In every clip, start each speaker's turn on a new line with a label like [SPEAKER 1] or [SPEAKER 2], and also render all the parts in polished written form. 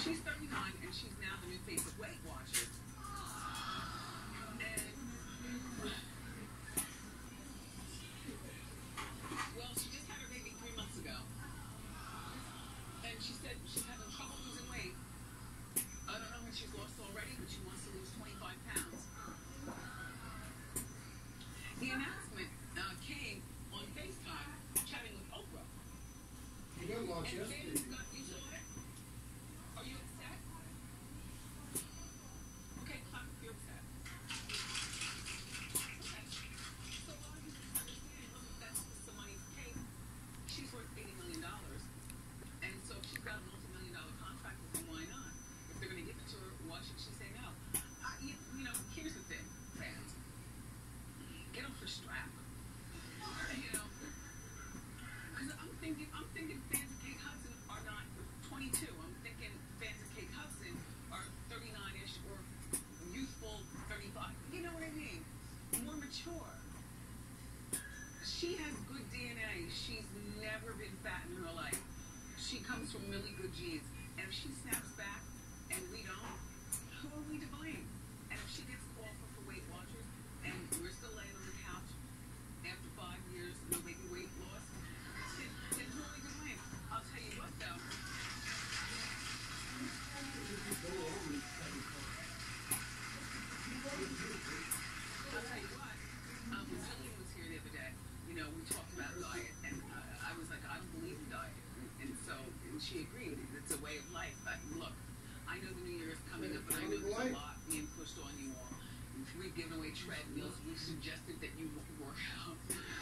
[SPEAKER 1] She's 39 and she's now the new face of Weight Watchers. Well, she just had her baby 3 months ago. And she said she's having trouble losing weight. I don't know when she's lost already, but she wants to lose 25 pounds. The announcement came on FaceTime, chatting with Oprah.
[SPEAKER 2] You got launched
[SPEAKER 1] And
[SPEAKER 2] yesterday.
[SPEAKER 1] you saw it? Are you upset? Okay, clap if you're upset. Okay. So a lot of people don't understand that's some money for Kate. She's worth $80 million. And so if she's got a multi-million-dollar contract with them, why not? If they're going to give it to her, why should she say no? You know, here's the thing, fans. Get off the strap. You know, because I'm thinking fans of Kate Hudson are not 22. I'm thinking fans of Kate Hudson are 39-ish or youthful 35. You know what I mean? More mature. She has good DNA. She's never been fat in her life. She comes from really good genes. And if she snaps back and we don't, who are we to blame? And if she gets offered for Weight Watchers and we're still laying on the couch after 5 years, no baby weight loss, then who are we to blame? I'll tell you what though. When Jillian was here the other day, you know, we talked about diet, and I was like, I don't believe in diet. And she agreed. It's a way of life. Look, I know the new year is coming up, and I know there's a lot being pushed on you all. We've given away treadmills. We suggested that you work out.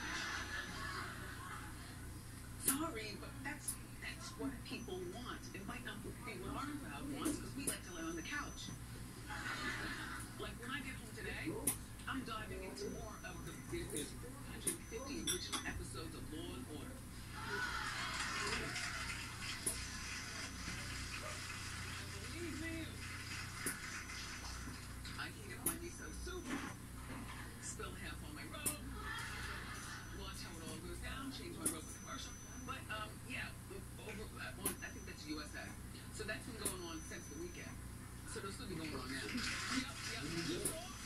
[SPEAKER 1] Sorry, but that's what people want. It might not be what our crowd wants, because we like to lay on the couch. Like when I get home today, I'm diving into more of there's 450 original episodes of Law and Order. Believe me, I heat up my miso soup, spill half on my robe, watch how it all goes down, change my robe with commercial. But yeah, I think that's USA. So that's been going on since the weekend. So they'll still be going on now. Yep.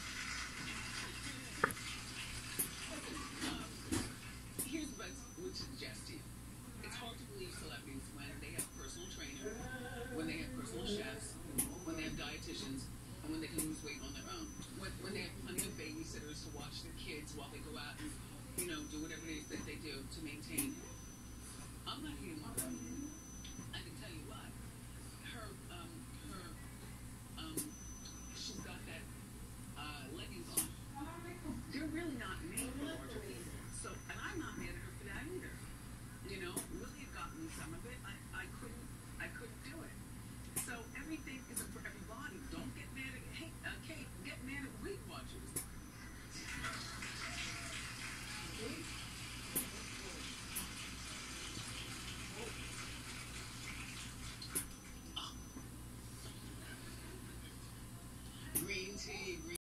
[SPEAKER 1] Here's what I would suggest to you. It's hard to believe celebrities when they have personal trainers, when they have personal chefs, when they have dietitians, and when they can lose weight on their own. When they have plenty of babysitters to watch their kids while they go out and, you know, do whatever it is that they do to maintain. I'm not here one of them. I can tell you what. She's got that leggings on. They're really not made for larger people. So, and I'm not mad at her for that either. You know, Willie had gotten me some of it. I couldn't do it. So everything isn't for everybody. Don't get mad at Kate. Get mad at Weight Watchers. Green tea.